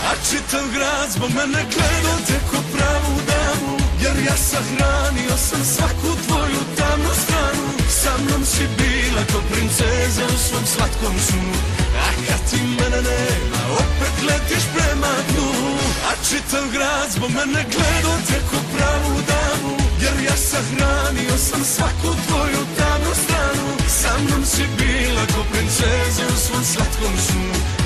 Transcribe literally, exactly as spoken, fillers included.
A čitav grad zbog mene gledao te ko pravu damu, jer ja sahranio sam svaku tvoju tamnu stranu. Sa mnom si bila ko princeza u svom slatkom snu, a kad ti mene nema opet letiš prema dnu. A čitav grad zbog mene gledao te ko pravu damu, jer ja sahranio sam svaku tvoju tamnu stranu. Sa mnom si bila ko princeza u svom slatkom snu,